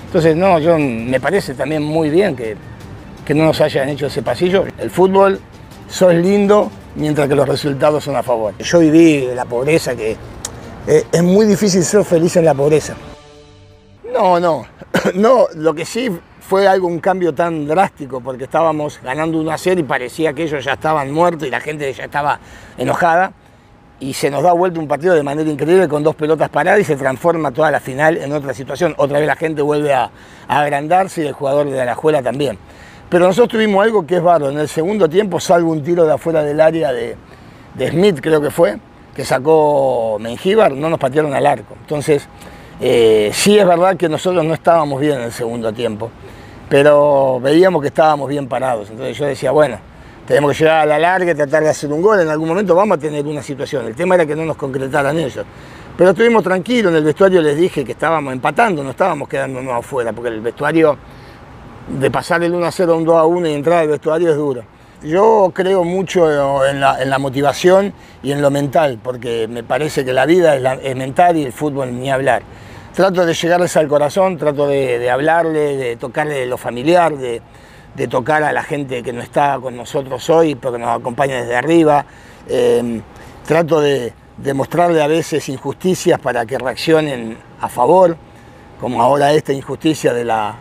Entonces, no, me parece también muy bien que no nos hayan hecho ese pasillo. El fútbol, sos lindo mientras que los resultados son a favor. Yo viví la pobreza, que es muy difícil ser feliz en la pobreza. No, lo que sí fue un cambio tan drástico, porque estábamos ganando 1-0 y parecía que ellos ya estaban muertos y la gente ya estaba enojada. Y se nos da vuelta un partido de manera increíble con 2 pelotas paradas y se transforma toda la final en otra situación. Otra vez la gente vuelve a agrandarse y el jugador de Alajuela también. Pero nosotros tuvimos algo que es bárbaro. En el segundo tiempo, salvo un tiro de afuera del área de Smith, creo que fue, que sacó Mengíbar, no nos patearon al arco. Entonces, sí es verdad que nosotros no estábamos bien en el segundo tiempo, pero veíamos que estábamos bien parados. Entonces yo decía, bueno, tenemos que llegar a la larga y tratar de hacer un gol. En algún momento vamos a tener una situación. El tema era que no nos concretaran ellos. Pero estuvimos tranquilos. En el vestuario les dije que estábamos empatando, no estábamos quedándonos afuera, porque el vestuario, de pasar el 1-0 a un 2-1 y entrar al vestuario es duro. Yo creo mucho en la motivación y en lo mental, porque me parece que la vida es mental y el fútbol ni hablar. Trato de llegarles al corazón, trato de hablarle, de tocarle lo familiar, de tocar a la gente que no está con nosotros hoy, pero que nos acompaña desde arriba. Trato de mostrarle a veces injusticias para que reaccionen a favor, como ahora esta injusticia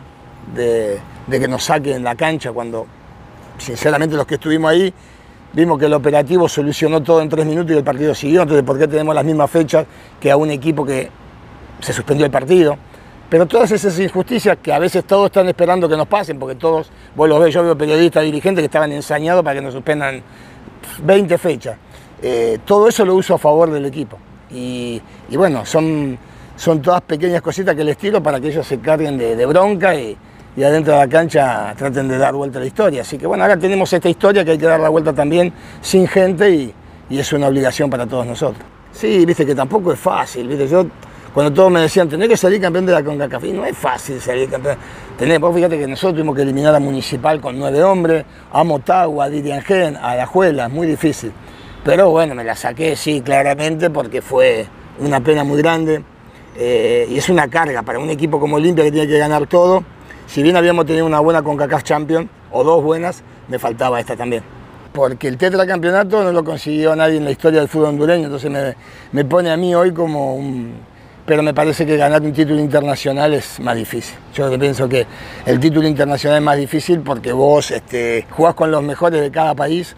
de que nos saquen la cancha, cuando sinceramente los que estuvimos ahí vimos que el operativo solucionó todo en 3 minutos y el partido siguió. Entonces, ¿por qué tenemos las mismas fechas que a un equipo que se suspendió el partido? Pero todas esas injusticias que a veces todos están esperando que nos pasen, porque todos, vos los ves, yo veo periodistas, dirigentes que estaban ensañados para que nos suspendan 20 fechas. Todo eso lo uso a favor del equipo. Y bueno, son todas pequeñas cositas que les tiro para que ellos se carguen de bronca y adentro de la cancha traten de dar vuelta a la historia. Así que bueno, ahora tenemos esta historia que hay que dar la vuelta también sin gente y es una obligación para todos nosotros. Sí, viste que tampoco es fácil, viste, cuando todos me decían, tenés que salir campeón de la CONCACAF, y no es fácil salir campeón. Vos fíjate que nosotros tuvimos que eliminar a Municipal con 9 hombres, a Motagua, a Diriangén, a Alajuela, es muy difícil. Pero bueno, me la saqué, sí, claramente, porque fue una pena muy grande. Y es una carga para un equipo como Olimpia que tiene que ganar todo. Si bien habíamos tenido una buena CONCACAF Champions, o 2 buenas, me faltaba esta también. Porque el tetracampeonato no lo consiguió nadie en la historia del fútbol hondureño, entonces me pone a mí hoy como un... Pero me parece que ganar un título internacional es más difícil. Yo pienso que el título internacional es más difícil porque vos jugás con los mejores de cada país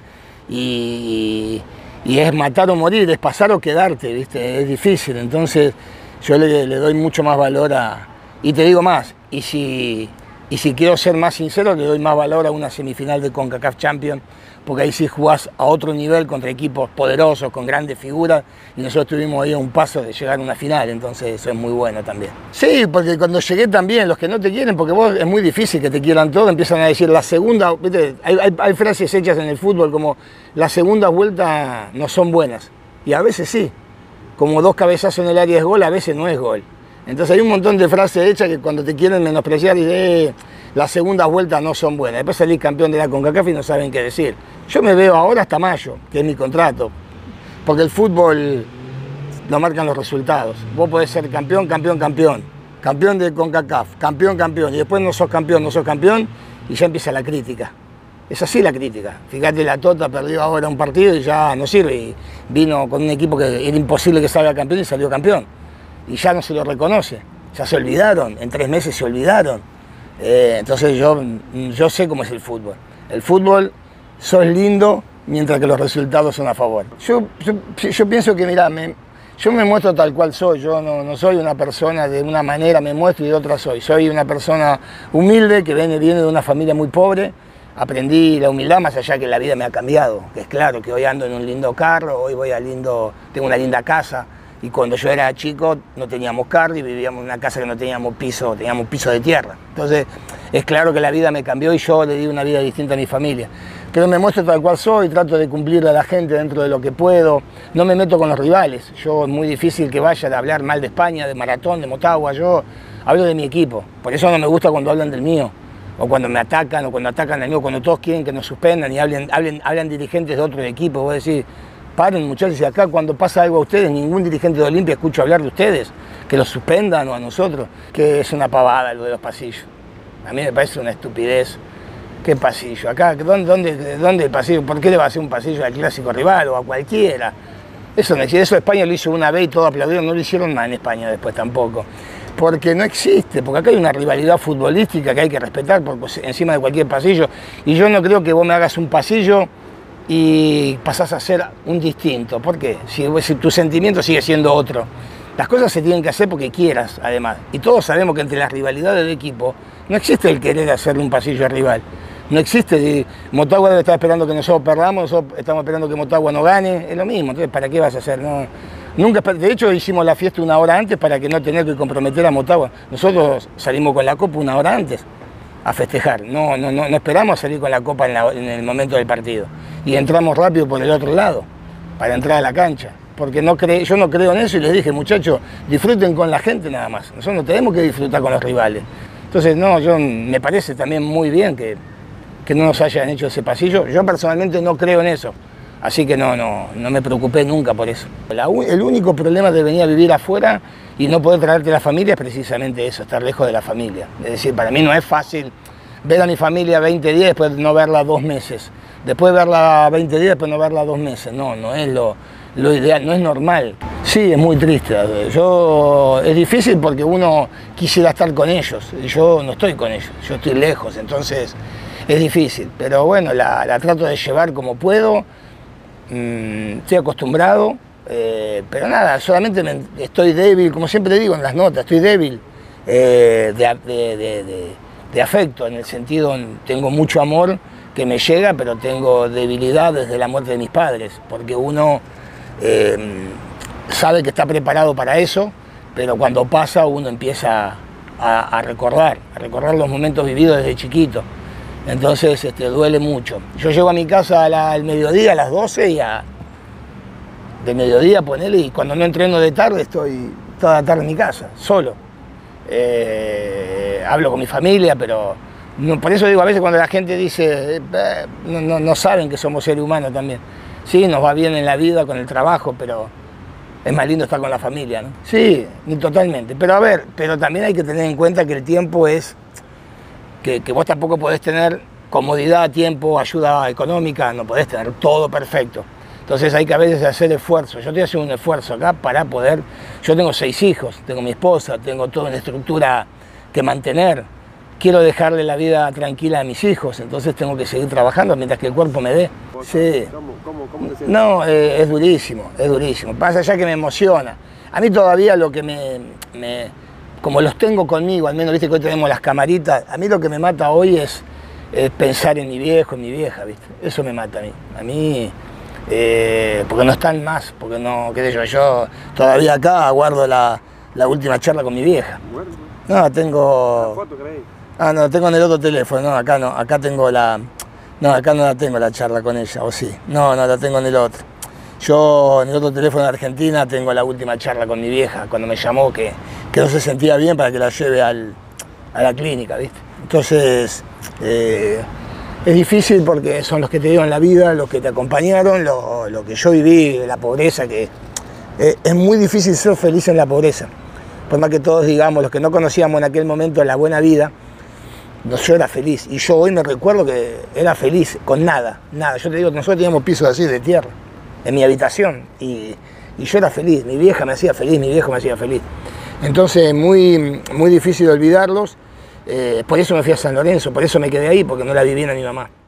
y es matar o morir, es pasar o quedarte, ¿viste? Es difícil. Entonces yo le doy mucho más valor a... Y te digo más, y si quiero ser más sincero, le doy más valor a una semifinal de CONCACAF Champions, porque ahí sí jugás a otro nivel contra equipos poderosos, con grandes figuras, y nosotros estuvimos ahí a un paso de llegar a una final, entonces eso es muy bueno también. Sí, porque cuando llegué también, los que no te quieren, porque vos es muy difícil que te quieran todo, empiezan a decir la segunda, ¿viste? Hay frases hechas en el fútbol como la segunda vuelta no son buenas, y a veces sí, como 2 cabezazos en el área es gol, a veces no es gol. Entonces hay un montón de frases hechas que cuando te quieren menospreciar dicen las segundas vueltas no son buenas. Después salís campeón de la CONCACAF y no saben qué decir. Yo me veo ahora hasta mayo, que es mi contrato, porque el fútbol lo marcan los resultados. Vos podés ser campeón, campeón de CONCACAF, campeón, y después no sos campeón, y ya empieza la crítica. Es así la crítica. Fíjate, la Tota perdió ahora un partido y ya no sirve. Y vino con un equipo que era imposible que salga campeón y salió campeón. Y ya no se lo reconoce, ya se olvidaron, en 3 meses se olvidaron. Entonces yo sé cómo es el fútbol. El fútbol, sos lindo mientras que los resultados son a favor. Yo pienso que, mirá, yo me muestro tal cual soy, yo no soy una persona de una manera, me muestro y de otra soy. Soy una persona humilde que viene de una familia muy pobre. Aprendí la humildad más allá que la vida me ha cambiado. Que es claro que hoy ando en un lindo carro, hoy tengo una linda casa. Y cuando yo era chico no teníamos carro y vivíamos en una casa que no teníamos piso, teníamos piso de tierra. Entonces es claro que la vida me cambió y yo le di una vida distinta a mi familia. Pero me muestro tal cual soy, trato de cumplirle a la gente dentro de lo que puedo. No me meto con los rivales. Yo es muy difícil que vaya a hablar mal de España, de Maratón, de Motagua. Yo hablo de mi equipo. Por eso no me gusta cuando hablan del mío. O cuando me atacan, o cuando atacan al mío, cuando todos quieren que nos suspendan y hablan dirigentes de otro equipo. Vos decís, Paren, muchachos, y acá cuando pasa algo a ustedes, ningún dirigente de Olimpia escucha hablar de ustedes, que los suspendan o a nosotros, que es una pavada lo de los pasillos. A mí me parece una estupidez. ¿Qué pasillo? Acá, ¿dónde el pasillo? ¿Por qué le va a hacer un pasillo al clásico rival o a cualquiera? Eso no existe. Eso España lo hizo una vez y todos aplaudieron, no lo hicieron más en España después tampoco. Porque no existe, porque acá hay una rivalidad futbolística que hay que respetar por encima de cualquier pasillo. Y yo no creo que vos me hagas un pasillo y pasás a ser un distinto. ¿Por qué? Si tu sentimiento sigue siendo otro. Las cosas se tienen que hacer porque quieras, además. Y todos sabemos que entre las rivalidades del equipo no existe el querer hacerle un pasillo al rival. No existe. Motagua debe estar esperando que nosotros perdamos, nosotros estamos esperando que Motagua no gane. Es lo mismo. Entonces, ¿para qué vas a hacer? No, nunca. De hecho, hicimos la fiesta una hora antes para que no tener que comprometer a Motagua. Nosotros salimos con la copa una hora antes a festejar. No esperamos salir con la copa en el momento del partido. Y entramos rápido por el otro lado para entrar a la cancha. Porque yo no creo en eso y les dije, muchachos, disfruten con la gente nada más. Nosotros no tenemos que disfrutar con los rivales. Entonces, me parece también muy bien que no nos hayan hecho ese pasillo. Yo personalmente no creo en eso. Así que no me preocupé nunca por eso. El único problema de venir a vivir afuera y no poder traerte a la familia es precisamente eso, estar lejos de la familia. Es decir, para mí no es fácil ver a mi familia 20 días después no verla 2 meses. Después verla 20 días después no verla 2 meses. No es lo ideal, no es normal. Sí, es muy triste. Es difícil porque uno quisiera estar con ellos. Yo no estoy con ellos, yo estoy lejos, entonces es difícil. Pero bueno, la trato de llevar como puedo. Estoy acostumbrado, pero nada, solamente estoy débil, como siempre digo en las notas, estoy débil de afecto, en el sentido, tengo mucho amor que me llega, pero tengo debilidad desde la muerte de mis padres, porque uno sabe que está preparado para eso, pero cuando pasa uno empieza a recordar los momentos vividos desde chiquito. Entonces duele mucho. Yo llego a mi casa al mediodía, a las 12, de mediodía ponele, y cuando no entreno de tarde estoy toda la tarde en mi casa, solo. Hablo con mi familia, pero por eso digo, a veces cuando la gente dice, no saben que somos seres humanos también. Sí, nos va bien en la vida con el trabajo, pero es más lindo estar con la familia, ¿no? Sí, totalmente. Pero también hay que tener en cuenta que el tiempo es que vos tampoco podés tener comodidad, tiempo, ayuda económica, no podés tener todo perfecto. Entonces hay que a veces hacer esfuerzo. Yo estoy haciendo un esfuerzo acá para poder... Yo tengo 6 hijos, tengo mi esposa, tengo toda una estructura que mantener. Quiero dejarle la vida tranquila a mis hijos, entonces tengo que seguir trabajando mientras que el cuerpo me dé. Sí. ¿Cómo te sientes? No, es durísimo, es durísimo. Pasa ya que me emociona. A mí todavía lo que como los tengo conmigo, al menos viste que hoy tenemos las camaritas, a mí lo que me mata hoy es pensar en mi viejo, en mi vieja, ¿viste? Eso me mata a mí. A mí, porque no están más, porque no, qué sé yo todavía acá guardo la última charla con mi vieja. No, tengo... ¿La foto creí? Ah, no, tengo en el otro teléfono, no, acá tengo no, acá no la tengo la charla con ella, o sí, no, la tengo en el otro. Yo en el otro teléfono de Argentina tengo la última charla con mi vieja, cuando me llamó que no se sentía bien para que la lleve a la clínica, ¿viste? Entonces, es difícil porque son los que te dieron la vida, los que te acompañaron, lo que yo viví, la pobreza, que es muy difícil ser feliz en la pobreza. Por más que todos digamos, los que no conocíamos en aquel momento la buena vida, yo era feliz. Y yo hoy me recuerdo que era feliz con nada. Yo te digo, nosotros teníamos pisos así de tierra en mi habitación y yo era feliz, mi vieja me hacía feliz, mi viejo me hacía feliz. Entonces muy difícil de olvidarlos, por eso me fui a San Lorenzo, por eso me quedé ahí, porque no la viví a mi mamá.